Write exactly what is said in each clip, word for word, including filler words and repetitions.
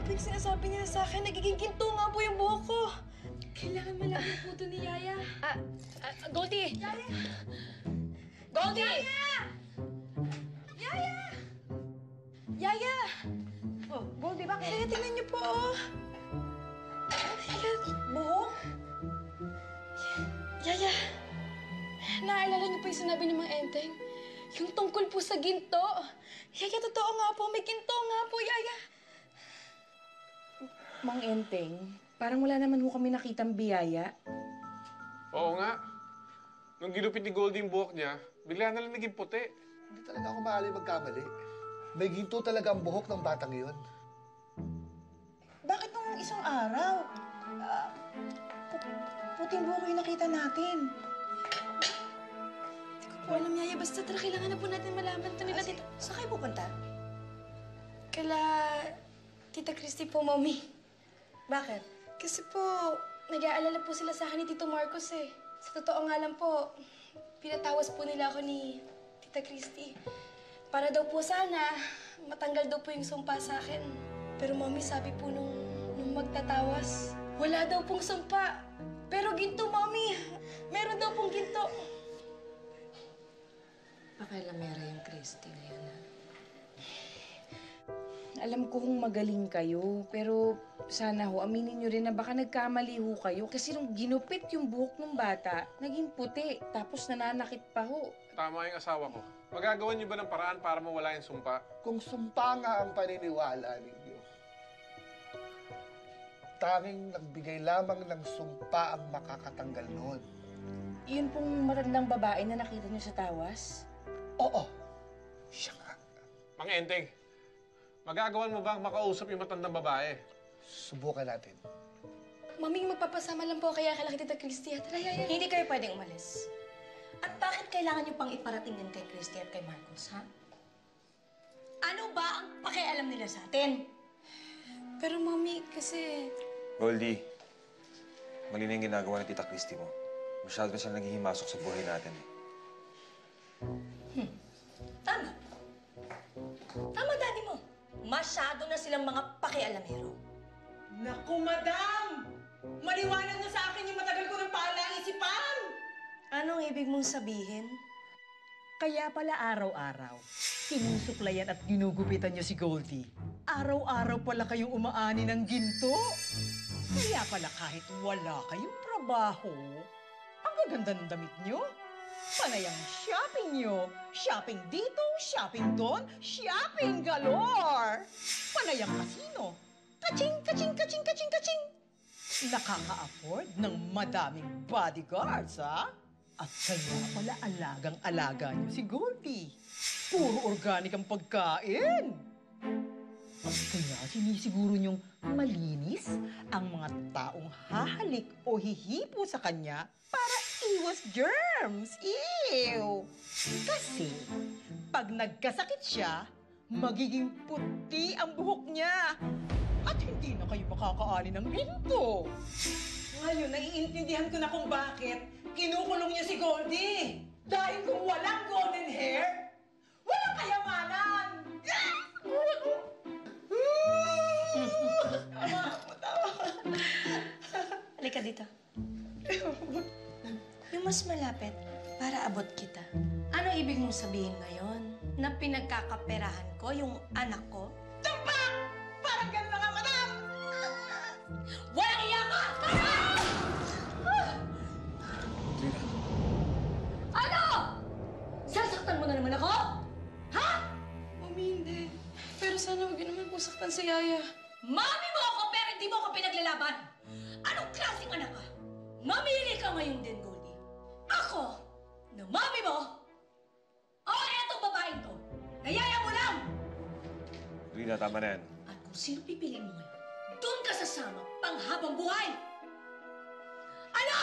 po yung sinasabi nila sa akin. Nagiging ginto nga po yung buhok ko. Kailangan malaman po ito ni Yaya. Ah, ah Goldie! Yaya! Goldie! Yaya! Yaya! Yaya! Oh, Goldie, bakit? Yaya, tingnan niyo po, oh. Yaya, buhok? Yaya, naaalala niyo po yung sinabi ni Mang Enteng? Yung tungkol po sa ginto. Yaya, totoo nga po. May ginto nga po, Yaya. Mang Enteng, parang wala naman ho kami nakitang biyaya. Oo nga. Nung ginupit ni Goldie yung buhok niya, bigla na lang naging puti. Hindi talaga ako maaari magkamali. May ginto talaga ang buhok ng batang iyon. Bakit nung isang araw? Uh, puting buhok yung nakita natin. Hindi ko po alam, Yaya. Basta tara, kailangan na po natin malaman ito nila dito. Saan kayo pupunta? Kala Tita Christy po, Mommy. Bakit? Kasi po, nag-aalala po sila sa akin ni Tito Marcos eh. Sa totoo nga lang po, pinatawas po nila ako ni Tita Christy. Para daw po sana, matanggal daw po yung sumpa sa akin. Pero Mommy, sabi po nung, nung magtatawas, wala daw pong sumpa. Pero ginto, Mommy. Meron daw pong ginto. Pakailamera yung Christy ngayon, ha? Alam ko kung magaling kayo, pero sana ho, aminin nyo rin na baka nagkamali ho kayo. Kasi nung ginupit yung buhok ng bata, naging puti, tapos nananakit pa ho. Tama yung asawa ko. Magagawa niyo ba ng paraan para mawala yung sumpa? Kung sumpa nga ang paniniwala ninyo, tanging nagbigay lamang ng sumpa ang makakatanggal noon. Yun pong matandang babae na nakita nyo sa tawas? Oo, siya nga. Mang Enteng, magagawan mo bang makausap yung matandang babae? Subukan natin. Mami, magpapasama lang po kaya kailangan Tita Christy. Tara, Yaya. Hindi kayo pwedeng umalis. At bakit kailangan niyo pang iparating yan kay Christy at kay Marcos, ha? Ano ba ang pakialam nila sa atin? Pero Mami, kasi... Goldie, mali na yung ginagawa ni Tita Christy mo. Masyado na siya naghihimasok sa buhay natin eh. Hmm. Tama. Tama, Daddy mo. Masyado na silang mga pakialamero. Naku, madam! Maliwanag na sa akin yung matagal ko ng paalang isipan! Anong ibig mong sabihin? Kaya pala araw-araw, sinusuklayan at ginugupitan niyo si Goldie. Araw-araw pala kayong umaani ng ginto. Kaya pala kahit wala kayong trabaho, ang gaganda ng damit niyo. Panay ang shopping niyo. Shopping dito, shopping doon, shopping galore. Panay ang kasino. Kaching, kaching, kaching, kaching, kaching. Nakaka-afford ng madaming bodyguards, ha? At kaya pala alagang-alaga niyo si Goldie. Puro organic ang pagkain. At kaya sinisiguro niyong malinis ang mga taong hahalik o hihipo sa kanya para iwas germs. Ew! Kasi pag nagkasakit siya, magiging puti ang buhok niya. At hindi na kayo makakaali ng ginto. Ngayon, naiintindihan ko na kung bakit kinukulong niya si Goldie. Dahil kung walang golden hair, walang kayamanan. Tama, tama. Halika dito. Yung mas malapit, para abot kita. Ano ibig mong sabihin ngayon? Na pinagkakaperahan ko yung anak ko? Tumpak! Parang gano'n na nga, madam! Walang iya ka! Ano? Sasaktan mo na naman ako? Ha? Mami, hindi. Pero sana huwag yun naman po saktan si Yaya. Mami mo ako pero hindi mo ako pinaglalaban! Anong klaseng anak ka? Mamili ka ngayon din, Goldie. Ako, na mami mo, o etong babaeng to, nayaya mo lang! Rina, tama na yan. At kung sino pipiliin mo ngayon, doon ka sasama panghabang buhay! Ano?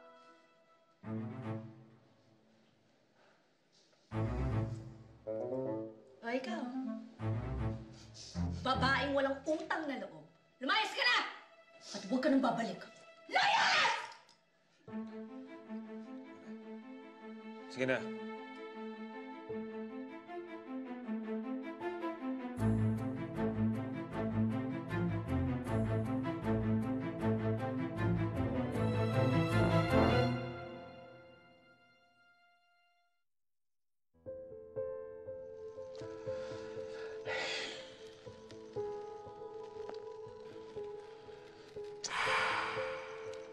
O ikaw, babaeng walang utang na loob. Lumayas ka na! At huwag ka nang babalik. Layas! Sige na.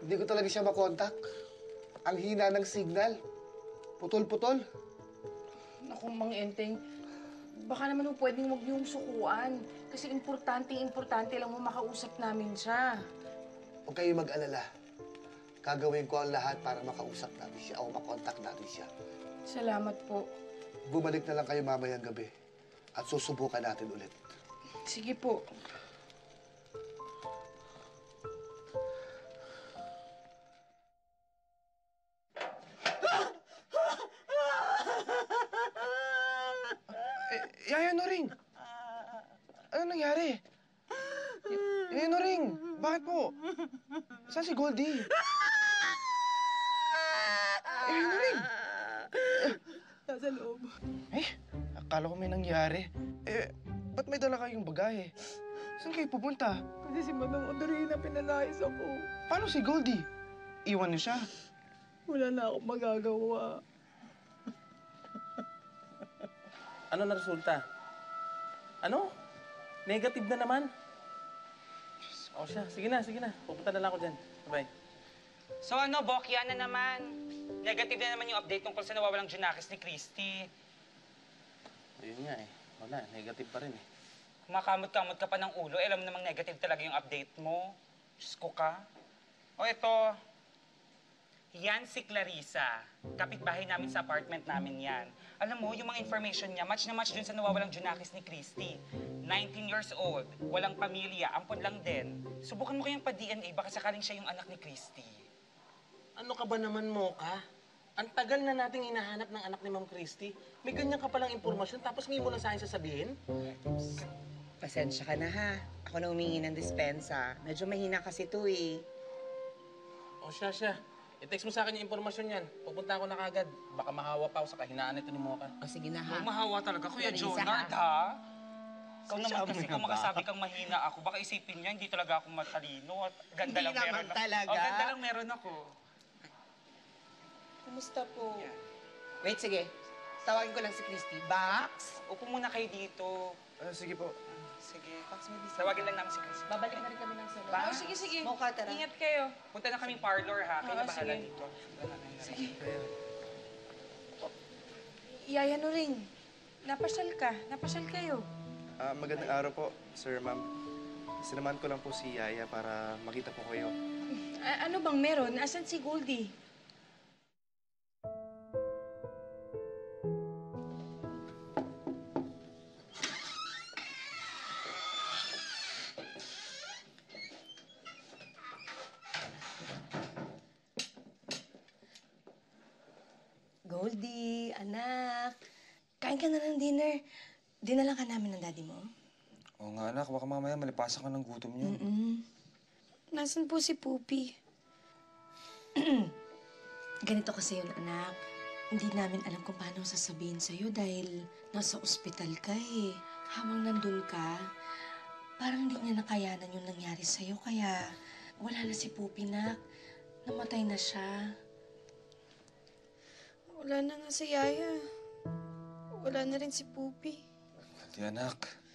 Hindi ko talaga siya makontak. Ang hina ng signal. Putol-putol. Naku, Mang Enteng, baka naman kung pwedeng huwag niyong sukuan. Kasi importante-importante lang mo makausap namin siya. Huwag kayo mag-alala. Gagawin ko ang lahat para makausap namin siya o makontak namin siya. Salamat po. Bumalik na lang kayo mamayang gabi at susubukan natin ulit. Sige po. Eh, Yaya Noring! Ano nangyari? Y- Yaya Noring! Bakit po? Saan si Goldie? Yaya Noring! Nasa loob. Eh, akala ko may nangyari. Eh, ba't may dala kayong bagahe? Saan kayo pupunta? Kasi si Manang Odorina pinalayas ako. Paano si Goldie? Iwan niyo siya. Wala na akong magagawa. Ano na resulta? Ano? Negative na naman? O siya, sige na, sige na. Pupunta na lang ako dyan. Bye-bye. So ano, Bok, yan na naman. Negative na naman yung update tungkol sa nawawalang Junakis ni Christy. Ayun nga eh. Wala, negative pa rin eh. Kumakamot-kamot ka pa ng ulo, eh, alam mo namang negative talaga yung update mo. Diyos ko ka. O ito, yan si Clarissa. Kapitbahay namin sa apartment namin yan. Alam mo, yung mga information niya, match na match dun sa nawawalang Junakis ni Christy. nineteen years old, walang pamilya, ampon lang din. Subukan mo kayang pa-D N A, baka sakaling siya yung anak ni Christy. Ano ka ba naman, Mocha? Ang tagal na nating hinahanap ng anak ni Ma'am Christy. May ganyan ka palang impormasyon, tapos ngayon mo lang sa akin sasabihin? Pasensya ka na ha. Ako na humingi ng dispensa. Medyo mahina kasi to eh. O siya, siya. I-text mo sa akin yung impormasyon yan. Pupunta ako na kagad. Baka mahawa pa ako sa kahinaan nito ni Mocha. O sige na ha. Oh, mahawa talaga, Kuya Clarissa, Jonard, ha? ha? Ikaw Siya naman kasi mo kung na ba? makasabi kang mahina ako, baka isipin niya, hindi talaga ako matalino at ganda Hindi lang naman meron ako. talaga. Oh, ganda lang meron ako. Kumusta po? Wait, sige. Tawagin ko lang si Christy. Bax? Upo muna kayo dito. Ah, sige po. Sige. Tawagin lang namin si Chris. Babalik na rin kami ng salon. Oh, sige, sige. Mocha, tara. Ingat kayo. Punta na kaming parlor, ha? Kayo Oo, na bahala sige. dito. Sige. Yaya Noring, napasyal ka. Napasyal kayo. Ah, magandang araw po, sir, ma'am. Sinamahan ko lang po si Yaya para makita po kayo. A- ano bang meron? Asan si Goldie? Goldie, anak. Kain ka na ng dinner. Dinalan ka namin ng daddy mo. Oo nga anak, baka mamaya malipasan ka ng gutom niyo. Mm-mm. Nasaan po si Poopy? Ganito kasi yun, anak. Hindi namin alam kung paano sasabihin sa'yo dahil nasa ospital ka eh. Habang nandun ka, parang hindi niya nakayanan yung nangyari sa'yo. Kaya wala na si Poopy, nak. Namatay na siya. Wala na nga si Yaya. Wala na rin si Poopy. Di anak.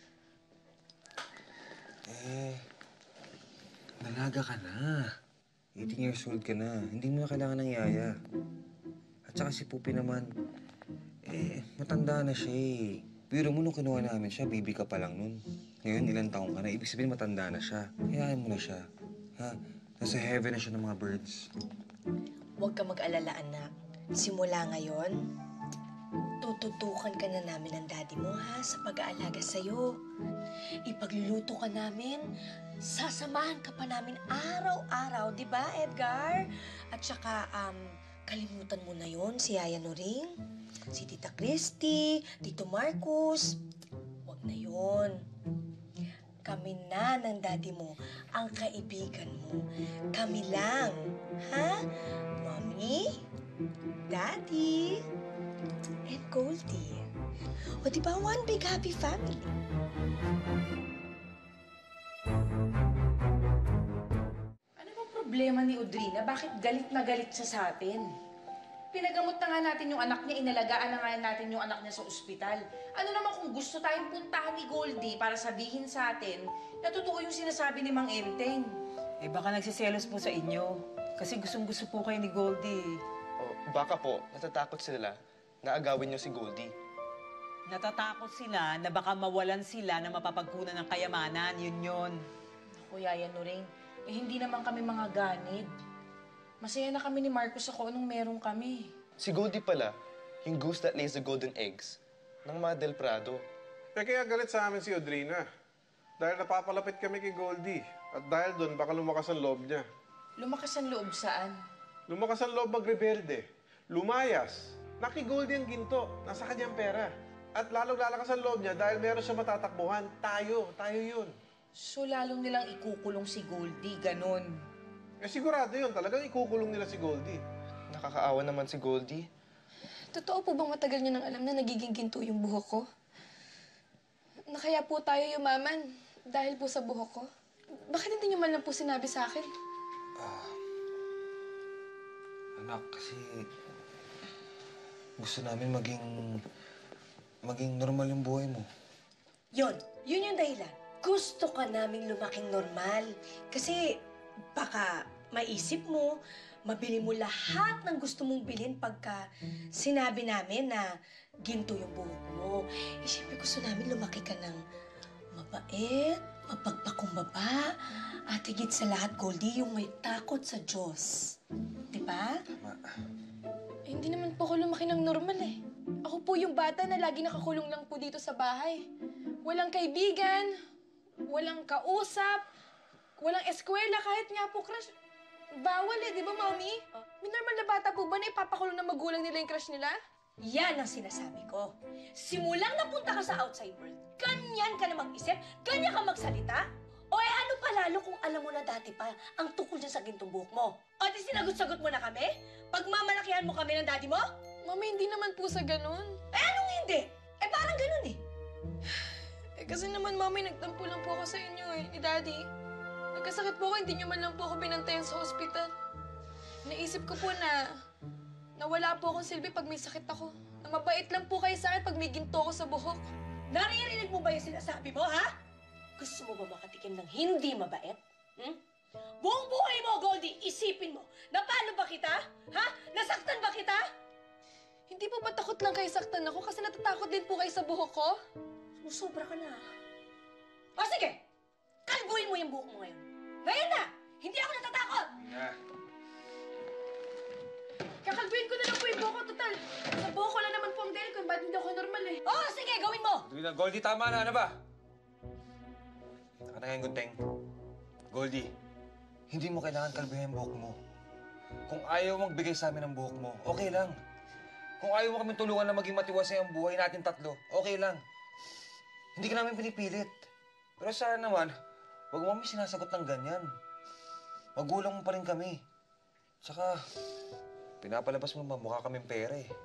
Eh, dalaga ka na. eighteen years old ka na. Hindi mo na kailangan ng yaya. At saka si Pupi naman, eh, matanda na siya eh. Pero mo nung kinuha namin siya, baby ka pa lang nun. Ngayon, ilang taong ka na. Ibig sabihin, matanda na siya. Hayaan mo na siya. Ha? Nasa heaven na siya ng mga birds. Huwag ka mag-alala, anak. Simula ngayon, tututukan ka na namin ng daddy mo, ha? Sa pag-aalaga sa'yo. Ipagluluto ka namin. Sasamahan ka pa namin araw-araw, di ba, Edgar? At saka, um, kalimutan mo na yon si Yaya Noring, si Tita Christy, Tito Marcos. Huwag na yon. Kami na ng daddy mo, ang kaibigan mo. Kami lang, ha? Mommy, Daddy, and Goldie. O di ba one big happy family? Ano bang problema ni Audrina? Bakit galit na galit siya sa atin? Pinagamot na nga natin yung anak niya, inalagaan na nga natin yung anak niya sa ospital. Ano naman kung gusto tayong puntahan ni Goldie para sabihin sa atin na totoo yung sinasabi ni Mang Enteng? Eh baka nagsiselos po sa inyo. Kasi gustong-gusto po kayo ni Goldie. O baka po, natatakot sila na agawin niyo si Goldie. Natatakot sila na baka mawalan sila na mapapagkunan ng kayamanan. Yun yun. Naku, Yaya Nuring, eh hindi naman kami mga ganid. Masaya na kami ni Marcos sa kung anong meron kami. Si Goldie pala, yung goose that lays the golden eggs ng mga Del Prado. Eh kaya galit sa amin si Audrina. Dahil napapalapit kami kay Goldie. At dahil doon, baka lumakas ang loob niya. Lumakas ang loob saan? Lumakas ang loob magrebelde. Lumayas. Naki Goldie ang ginto. Nasa kanyang pera. At lalong lalakas ang loob niya dahil meron siya matatakbuhan. Tayo. Tayo yun. So lalong nilang ikukulong si Goldie, ganun. Eh sigurado yun. Talagang ikukulong nila si Goldie. Nakakaawa naman si Goldie. Totoo po bang matagal niyo nang alam na nagiging ginto yung buhok ko? Na kaya po tayo yumaman dahil po sa buhok ko? Bakit hindi niyo man lang po sinabi sa akin? Ah, anak, kasi gusto namin maging maging normal yung buhay mo. Yun, yun yung dahilan. Gusto ka naming lumaking normal. Kasi baka maisip mo, mabili mo lahat ng gusto mong bilhin pagka sinabi namin na ginto yung buhok mo. Eh, siyempre gusto namin lumaki ka ng mabait, mapagpakumbaba, at higit sa lahat, Goldie, yung may takot sa Diyos. Diba? Eh, hindi naman po ako lumaki ng normal eh. Ako po yung bata na lagi nakakulong lang po dito sa bahay. Walang kaibigan, walang kausap, walang eskwela, kahit nga po crush. Bawal eh, di ba, Mami? May normal na bata po ba na ipapakulong ng magulang nila yung crush nila? Yan ang sinasabi ko. Simulang napunta ka sa outside world, ganyan ka na mag-isip, ganyan ka magsalita. O eh ano pa lalo kung alam mo na dati pa ang tungkol dyan sa gintong buhok mo? O di sinagot-sagot mo na kami? Pagmamalakihan mo kami ng daddy mo? Mami, hindi naman po sa ganun. Eh anong hindi? Eh parang ganun eh. Eh kasi naman, Mami, nagtampo lang po ako sa inyo eh, ni Daddy. Nagkasakit po ako, hindi niyo man lang po ako binantayan sa ospital. Naisip ko po na nawala po akong silbi pag may sakit ako. Na mabait lang po kayo sa akin pag may ginto ako sa buhok. Naririnig mo ba yung sinasabi mo, ha? Gusto mo ba makatikim ng hindi mabait? Hmm? Buong buhay mo, Goldie, isipin mo, napalo ba kita? Ha? Nasaktan ba kita? Hindi po ba takot lang kayo saktan ako kasi natatakot din po kayo sa buhok ko? Sobra ka na. O sige, kalbuin mo yung buhok mo ngayon. Ngayon na! Hindi ako natatakot! Yeah. Kakalbuin ko na lang po yung buhok ko, total. Sa buhok ko lang naman po ang dahil ko, ba't hindi ako normal eh? Oo, sige, gawin mo! Goldie, tama na. Ano ba? Taka na ngayon, Gunteng. Goldie, hindi mo kailangan kalbihin ang buhok mo. Kung ayaw mong magbigay sa amin ng buhok mo, okay lang. Kung ayaw mo kami tulungan na maging matiwasay ang buhay natin tatlo, okay lang. Hindi ka namin pinipilit. Pero sana naman, huwag mo kami sinasagot ng ganyan. Magulang mo pa rin kami. Tsaka, pinapalabas mo naman, mukha kaming pera eh.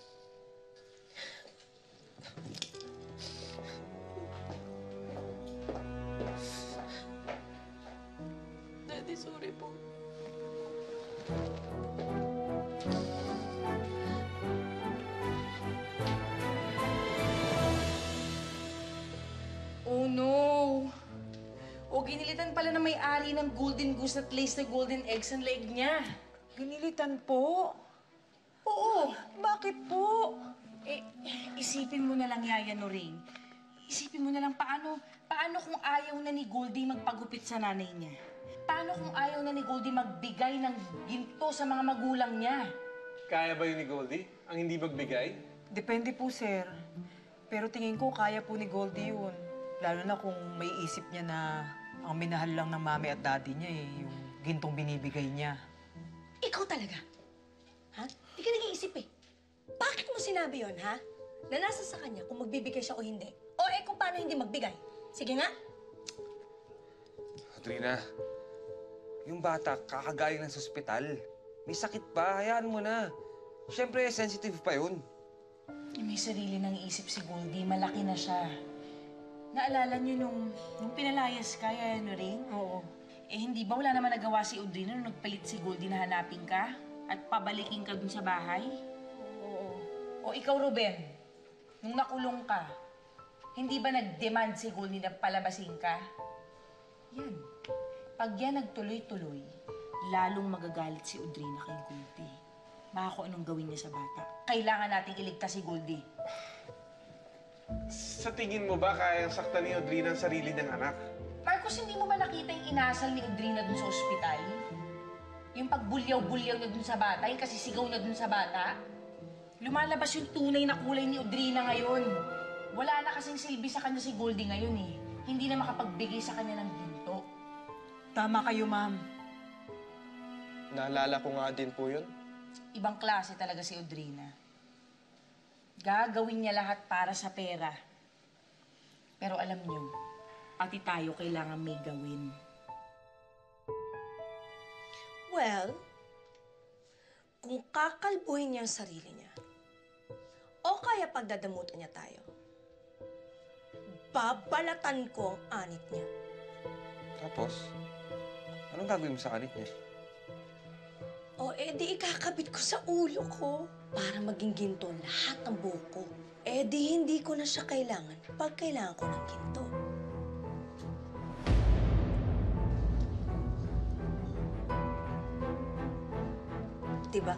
Daddy, sorry po. Oh no! O ginilitan pala na may-ari ng golden goose that lays the golden eggs ang leeg niya. Ginilitan po? Oo, bakit po? Eh, isipin mo na lang, Yaya Nuring. Isipin mo na lang paano, paano kung ayaw na ni Goldie magpagupit sa nanay niya? Paano kung ayaw na ni Goldie magbigay ng ginto sa mga magulang niya? Kaya ba yun ni Goldie? Ang hindi magbigay? Depende po, sir. Pero tingin ko kaya po ni Goldie yun. Lalo na kung may isip niya na ang minahal lang ng mami at daddy niya eh, yung gintong binibigay niya. Ikaw talaga. Ha? Di ka nag-iisip eh. Bakit mo sinabi yon, ha? Na nasa sa kanya kung magbibigay siya o hindi. O eh kung paano hindi magbigay. Sige nga. Audrina, yung bata kakagaling ng sa ospital. May sakit pa, hayaan mo na. Siyempre, sensitive pa yun. Eh, may sarili ng isip si Goldie. Malaki na siya. Naalala niyo nung, nung pinalayas ka, Yaya Nuring? Oo. Eh, hindi ba wala naman nagawa si Audrina nung nagpalit si Goldie na hanapin ka? At pabalikin ka dun sa bahay? Oo. O ikaw, Ruben, nung nakulong ka, hindi ba nag-demand si Goldie na palabasin ka? Yan. Pag yan nagtuloy-tuloy, lalong magagalit si Audrina kay Goldie. Baka kung anong gawin niya sa bata. Kailangan nating iligtas si Goldie. Sa tingin mo ba kayang saktan ni Audrina ang sarili ng anak? Marcos, hindi mo ba nakita yung inasal ni Audrina dun sa ospital? Yung pagbulyaw-bulyaw niya dun sa bata, yung kasisigaw niya dun sa bata? Lumalabas yung tunay na kulay ni Audrina ngayon. Wala na kasing silbi sa kanya si Goldie ngayon eh. Hindi na makapagbigay sa kanya ng ginto. Tama kayo, ma'am. Naalala ko nga din po yun. Ibang klase talaga si Audrina. Gagawin niya lahat para sa pera. Pero alam niyo, pati tayo kailangan may gawin. Well, kung kakalbuhin niya ang sarili niya, o kaya pagdadamutan niya tayo, babalatan ko ang anit niya. Tapos, anong gagawin mo sa kanit niya? O edi ikakabit ko sa ulo ko para maging ginto lahat ng buhok ko. Edi hindi ko na siya kailangan pag kailangan ko ng ginto. Diba?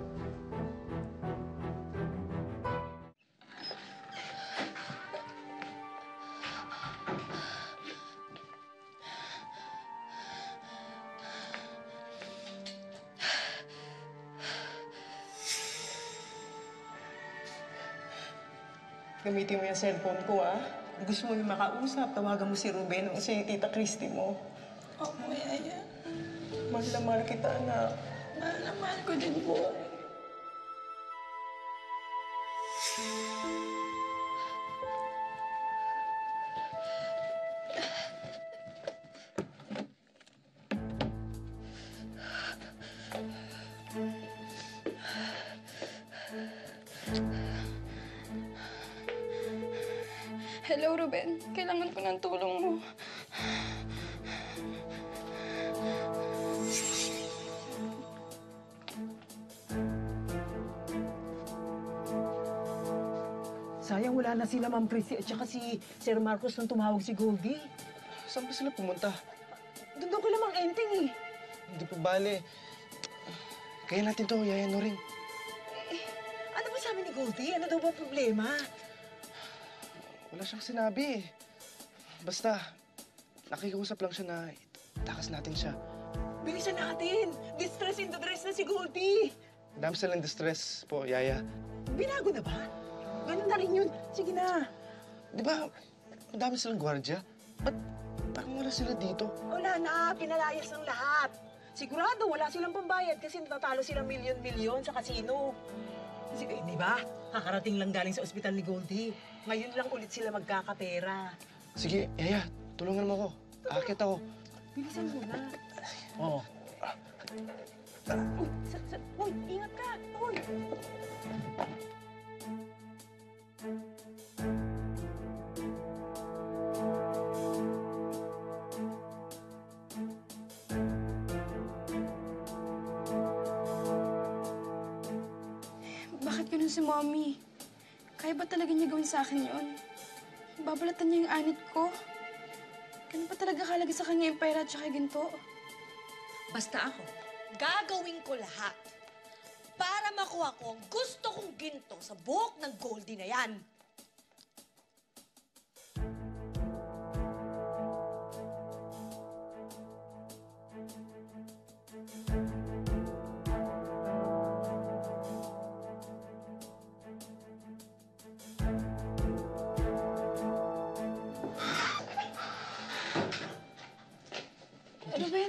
Gamitin mo yung cellphone ko, ah. Kung gusto mo yung makausap, tawagan mo si Ruben o si Tita Christy mo. Opo, Yaya. Mahal na mahal kita, anak. Mahal na mahal ko din po. Hello, Ruben. Kailangan ko ng tulong mo. Sayang wala na sila, Ma'am Christy, at saka si Sir Marcos nung tumawag si Goldie. Saan ba sila pumunta? Doon daw kila Mang Enteng eh. Hindi pa bale. Kaya natin to, Yaya Noring. Eh, ano ba sabi ni Goldie? Ano daw ba problema? Wala siyang sinabi eh. Basta, nakikiusap lang siya na itakas natin siya. Bilisan natin! Distress in the dress na si Goldie! Dami silang distress po, Yaya. Binago na ba? Ganun na rin yun. Sige na. Di ba, madami silang gwardya? Ba't parang wala sila dito? Wala na. Pinalayas ng lahat. Sigurado, wala silang pambayad kasi natatalo silang milyon-milyon sa kasino. Sige, di ba? Kakarating lang galing sa ospital ni Goldie. Ngayon lang ulit sila magkakapera. Sige, Yaya, tulungan mo ako. Aakit ako. Bilisan mo na. Oo. Uy, sa, sa, uy, ingat ka! Uy! Bakit ganun si Mommy? Kaya ba talaga niya gawin sa akin yun? Babalatan niya yung anit ko? Ganun ba talaga kalaga sa kanya yung pera at saka yung ginto? Basta ako, gagawin ko lahat para makuha ko ang gusto kong ginto sa buhok ng Goldie na yan. Ruben?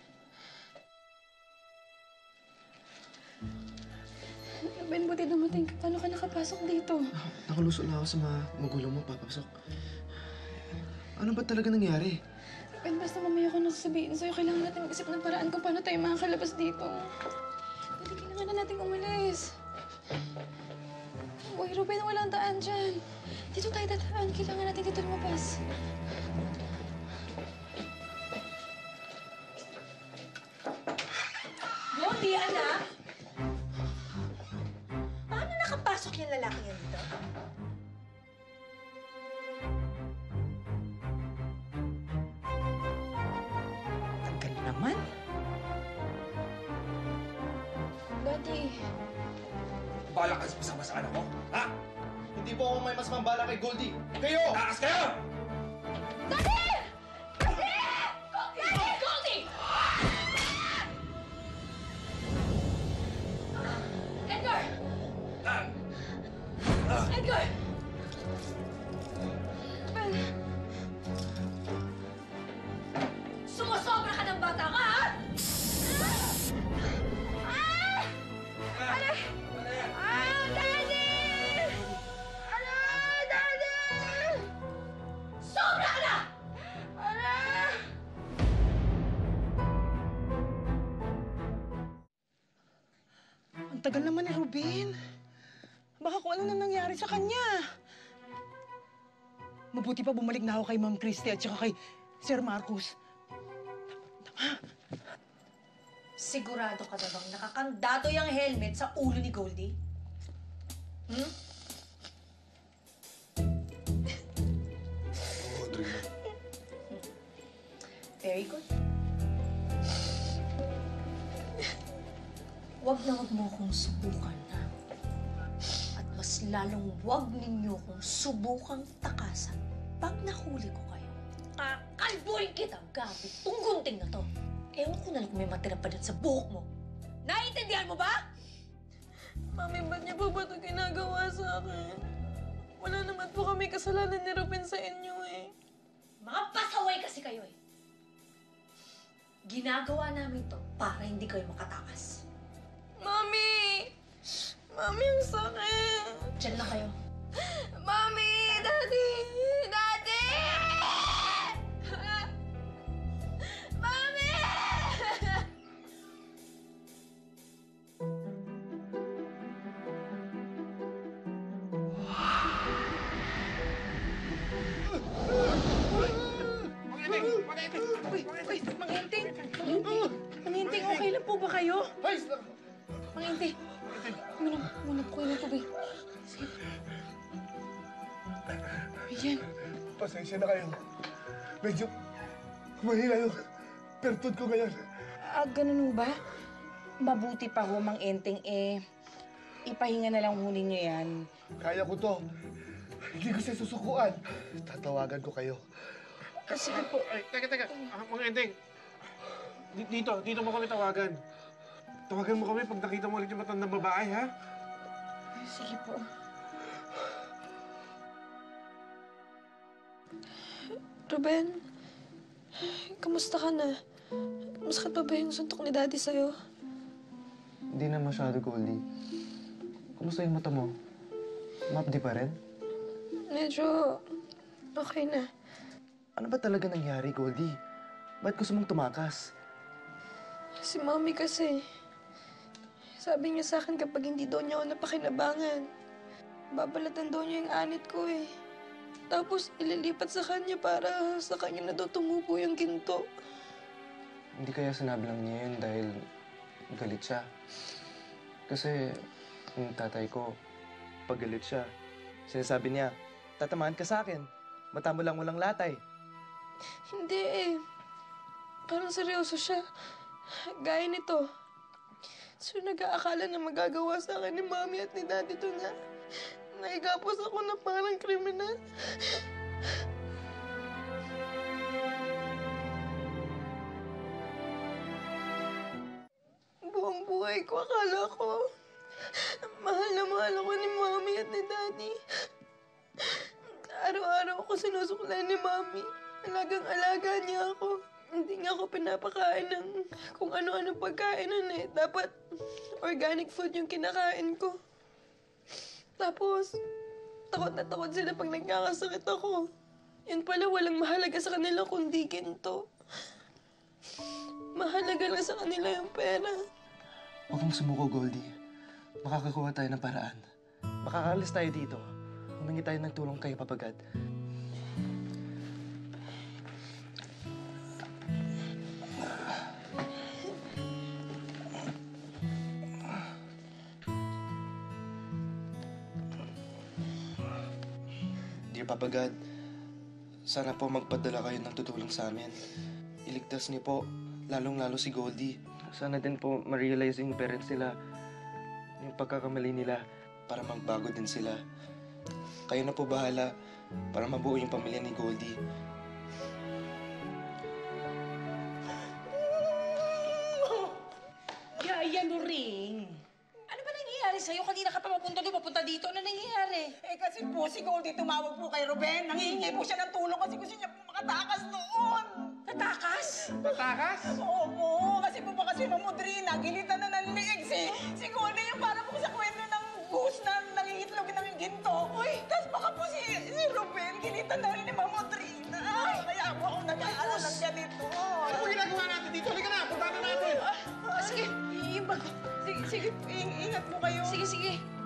Ruben, buti dumating ka. Paano ka nakapasok dito? Nakalusot lang ako sa mga magulang mo, papasok. Ano ba talaga nangyari? Ruben, basta mamaya ko nagsasabihin sa'yo. Kailangan natin mag-isip ng paraan kung paano tayo makakalabas dito. Dali, kailangan na natin umalis. Uy, Ruben, walang daan dyan. Dito tayo dadaan. Kailangan natin dito lumabas. Goldie, anak! Paano nakapasok yung lalaki yan dito? Tagal naman. Daddy. Balak ka sa mas anak ko? Ha? Hindi po ako may mas mambala kay Goldie. Kayo! Takas kayo! Daddy! Daddy! Goldie! Goldie! Edgar! Edgar! Ben, Sumusobra ka ng bata ka, ha? ah, Daddy! Ano, Daddy? Sobra ka na! Ano? Ang tagal naman ni Ruben. Baka kung ano na nangyari sa kanya. Mabuti pa bumalik na ako kay Ma'am Christie at saka kay Sir Marcos. Sigurado ka na bang nakakandado yung helmet sa ulo ni Goldie? Hmm? Very good. Wag na wag mo akong subukan, ha? At mas lalong wag ninyo akong subukang takasan pag nahuli ko kayo. Kakalbuhin kita gamit tong gunting na to. Ewan ko na lang kung may matira pa dyan sa buhok mo. Naiintindihan mo ba? Mami, ba't niya po ba ito ginagawa sa akin? Wala naman po kami kasalanan ni Ruben sa inyo eh. Mga pasaway kasi kayo eh. Ginagawa namin to para hindi kayo makatakas. Mami! Mami, ang sakit! Diyan lang kayo. Mami! Daddy! Daddy! Mami! Uy, uy, Mang Enting! Mang Enting, okay lang po ba kayo? Ay, slag! Mang Enting! Uminom, uminom ko ng tubig. Ayan. Pasensya na kayo. Medyo mahina yung pertod ko ngayon. Ah, ganun ho ba? Mabuti pa ho, Mang Enting, eh. Ipahinga na lang ho ninyo yan. Kaya ko to. Hindi ko siya susukuan. Tatawagan ko kayo. Ah, sige po. Ay, teka, teka. Ah, mga ending. Di- Dito, dito mo kami tawagan. Tawagan mo kami pag nakita mo ulit yung matandang babae, ha? Sige po. Ruben, kamusta ka na? Masakit pa ba yung suntok ni Daddy sa'yo? Hindi na masyado, Goldie. Kumusta yung mata mo? Mapdi pa rin? Medyo okay na. Ano ba talaga nangyari, Goldie? Ba't gusto mong tumakas? Si Mommy kasi, sabi niya sa akin kapag hindi daw niya ako napakinabangan, babalatan daw niya yung anit ko eh. Tapos ililipat sa kanya para sa kanya na daw tumubo yung ginto. Hindi kaya sinabi lang niya yun dahil galit siya. Kasi yung tatay ko, pag galit siya, sinasabi niya, tatamaan ka sa akin. Mata mo lang walang latay. Hindi eh. Parang seryoso siya. Gaya nito. So nag-aakala na magagawa sa akin ni Mommy at ni Daddy to na naigapos ako na parang kriminal. Buong buhay ko, akala ko mahal na mahal ako ni Mommy at ni Daddy. Araw-araw ako sinusuklay ni Mommy. Alagang-alaga niya ako. Hindi nga ako pinapakain ng kung ano-ano pagkainan eh. Dapat organic food yung kinakain ko. Tapos, takot na takot sila pag nagkakasakit ako. Yun pala, walang mahalaga sa kanila kundi ginto. Mahalaga lang sa kanila yung pera. Huwag kang sumuko, Goldie. Makakakuha tayo ng paraan. Makakaalis tayo dito. Humingi tayo ng tulong kay Papagad. Dear Papagad, sana po magpadala kayo ng tutulong sa amin. Iligtas niyo po, lalong-lalo si Goldie. Sana din po ma-realize yung parents nila yung pagkakamali nila para magbago din sila. Kayo na po bahala para mabuo yung pamilya ni Goldie. Yaya Nuring, ano ba nangyayari sa'yo? Kanina ka pa mapunta doon, papunta dito. Ano nangyayari? Eh kasi po si Goldie tumawag po kay Ruben. Nangihingi po siya ng tulong kasi gusto niya po makatakas doon. Natakas? Tatakas? Oo po, kasi po baka si Mamudrina, gilitan na ng liig si, si Goldie yung para po sa kwento ng goose na nangingitlog ng ginto. Uy, tapos baka po si, si Ruben, gilitan na rin ni Mamudrina. Ay, kaya po ako nag-aalala ng ganito. Ano po ginagawa natin dito? Halika na, punta na natin! Ah, sige, yung bag ko. Sige, sige, ing- ingat po kayo. Sige, sige.